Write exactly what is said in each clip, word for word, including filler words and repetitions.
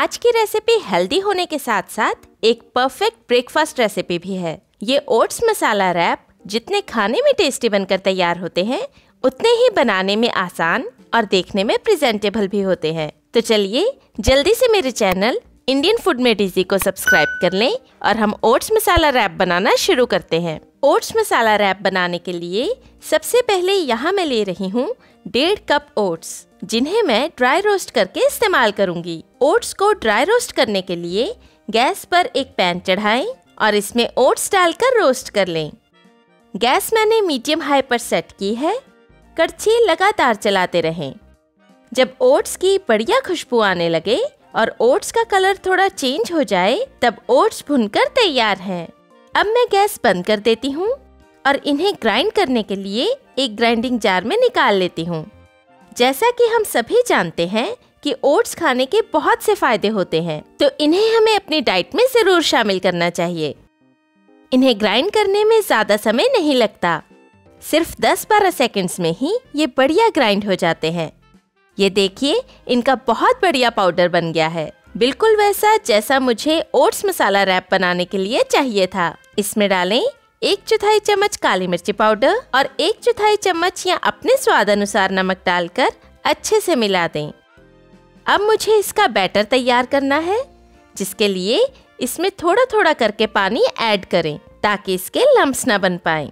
आज की recipe healthy होने के साथ साथ एक परफेक्ट ब्रेकफास्ट रेसिपी भी है। ये ओट्स मसाला रैप जितने खाने में टेस्टी बनकर तैयार होते हैं, उतने ही बनाने में आसान और देखने में प्रेजेंटेबल भी होते हैं। तो चलिए जल्दी से मेरे चैनल इंडियन फूड में डीजी को सब्सक्राइब कर लें और हम ओट्स मसाला रैप बनाना शुरू करते हैं। ओट्स मसाला रैप बनाने के लिए सबसे पहले यहाँ मैं ले रही हूँ डेढ़ कप ओट्स, जिन्हें मैं ड्राई रोस्ट करके इस्तेमाल करूंगी। ओट्स को ड्राई रोस्ट करने के लिए गैस पर एक पैन चढ़ाएं और इसमें ओट्स डालकर रोस्ट कर लें। गैस मैंने मीडियम हाई पर सेट की है। कड़छी लगातार चलाते रहें। जब ओट्स की बढ़िया खुशबू आने लगे और ओट्स का कलर थोड़ा चेंज हो जाए, तब ओट्स भुनकर तैयार हैं। अब मैं गैस बंद कर देती हूँ और इन्हें ग्राइंड करने के लिए एक ग्राइंडिंग जार में निकाल लेती हूँ। जैसा कि हम सभी जानते हैं कि ओट्स खाने के बहुत से फायदे होते हैं, तो इन्हें हमें अपनी डाइट में जरूर शामिल करना चाहिए। इन्हें ग्राइंड करने में ज्यादा समय नहीं लगता, सिर्फ दस बारह सेकंड्स में ही ये बढ़िया ग्राइंड हो जाते हैं। ये देखिए, इनका बहुत बढ़िया पाउडर बन गया है, बिल्कुल वैसा जैसा मुझे ओट्स मसाला रैप बनाने के लिए चाहिए था। इसमें डालें एक चौथाई चम्मच काली मिर्ची पाउडर और एक चौथाई चम्मच या अपने स्वाद अनुसार नमक डालकर अच्छे से मिला दें। अब मुझे इसका बैटर तैयार करना है, जिसके लिए इसमें थोड़ा थोड़ा करके पानी ऐड करें ताकि इसके लम्प्स ना बन पाएं।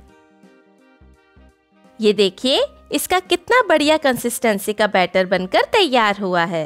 ये देखिए, इसका कितना बढ़िया कंसिस्टेंसी का बैटर बनकर तैयार हुआ है।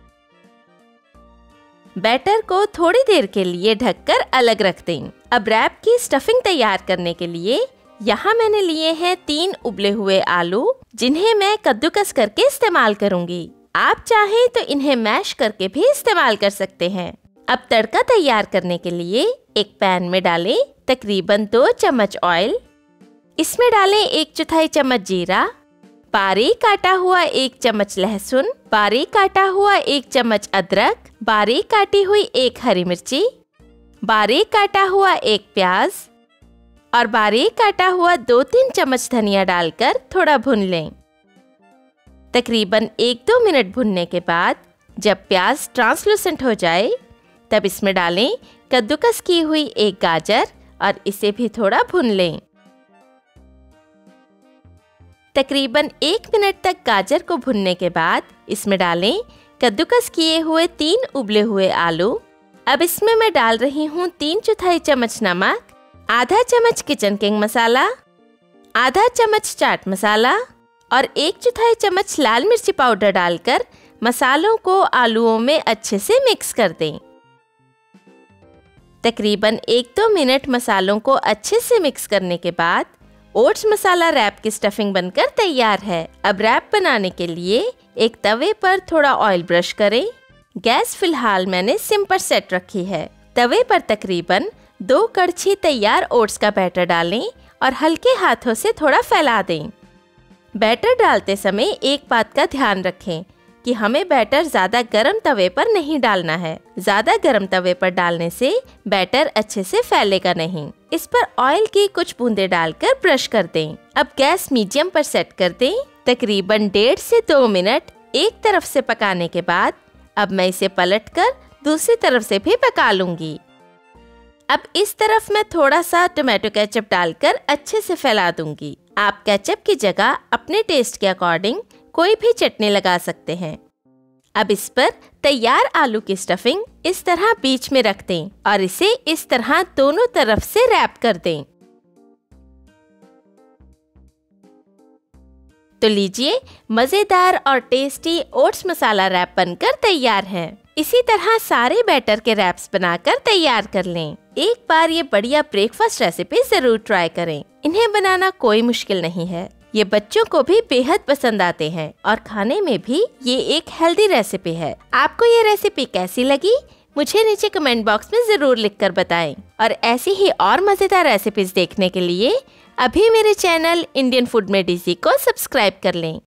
बैटर को थोड़ी देर के लिए ढककर अलग रख दें। अब रैप की स्टफिंग तैयार करने के लिए यहाँ मैंने लिए हैं तीन उबले हुए आलू, जिन्हें मैं कद्दूकस करके इस्तेमाल करूंगी। आप चाहें तो इन्हें मैश करके भी इस्तेमाल कर सकते हैं। अब तड़का तैयार करने के लिए एक पैन में डालें तकरीबन दो चम्मच ऑयल। इसमें डालें एक चौथाई चम्मच जीरा, बारीक काटा हुआ एक चम्मच लहसुन, बारीक काटा हुआ एक चम्मच अदरक, बारीक काटी हुई एक हरी मिर्ची, बारीक काटा हुआ एक प्याज और बारीक काटा हुआ दो तीन चम्मच धनिया डालकर थोड़ा भून लें। तकरीबन एक दो मिनट भुनने के बाद जब प्याज ट्रांसलूसेंट हो जाए, तब इसमें डालें कद्दूकस की हुई एक गाजर और इसे भी थोड़ा भून लें। तकरीबन एक मिनट तक गाजर को भुनने के बाद इसमें डालें कद्दूकस किए हुए तीन उबले हुए आलू। अब इसमें मैं डाल रही हूँ तीन चौथाई चम्मच नमक, आधा चम्मच किचन किंग मसाला, आधा चम्मच चाट मसाला और एक चौथाई चम्मच लाल मिर्ची पाउडर डालकर मसालों को आलूओं में अच्छे से मिक्स कर दें। तकरीबन एक दो मिनट मसालों को अच्छे से मिक्स करने के बाद ओट्स मसाला रैप की स्टफिंग बनकर तैयार है। अब रैप बनाने के लिए एक तवे पर थोड़ा ऑयल ब्रश करें। गैस फिलहाल मैंने सिम पर सेट रखी है। तवे पर तकरीबन दो कड़छी तैयार ओट्स का बैटर डालें और हल्के हाथों से थोड़ा फैला दें। बैटर डालते समय एक बात का ध्यान रखें कि हमें बैटर ज्यादा गर्म तवे पर नहीं डालना है। ज्यादा गर्म तवे पर डालने से बैटर अच्छे से फैलेगा नहीं। इस पर ऑयल की कुछ बूंदें डालकर ब्रश कर दें। अब गैस मीडियम पर सेट कर दें। तकरीबन डेढ़ से दो मिनट एक तरफ से पकाने के बाद अब मैं इसे पलटकर दूसरी तरफ से भी पका लूंगी। अब इस तरफ मैं थोड़ा सा टोमेटो केचप डालकर अच्छे से फैला दूंगी। आप केचप की जगह अपने टेस्ट के अकॉर्डिंग कोई भी चटनी लगा सकते हैं। अब इस पर तैयार आलू की स्टफिंग इस तरह बीच में रख दें और इसे इस तरह दोनों तरफ से रैप कर दें। तो लीजिए, मजेदार और टेस्टी ओट्स मसाला रैप बनकर तैयार है। इसी तरह सारे बैटर के रैप्स बनाकर तैयार कर लें। एक बार ये बढ़िया ब्रेकफास्ट रेसिपी जरूर ट्राई करें। इन्हें बनाना कोई मुश्किल नहीं है। ये बच्चों को भी बेहद पसंद आते हैं और खाने में भी ये एक हेल्दी रेसिपी है। आपको ये रेसिपी कैसी लगी, मुझे नीचे कमेंट बॉक्स में जरूर लिखकर बताएं। और ऐसी ही और मजेदार रेसिपीज देखने के लिए अभी मेरे चैनल इंडियन फूड में डीजी को सब्सक्राइब कर लें।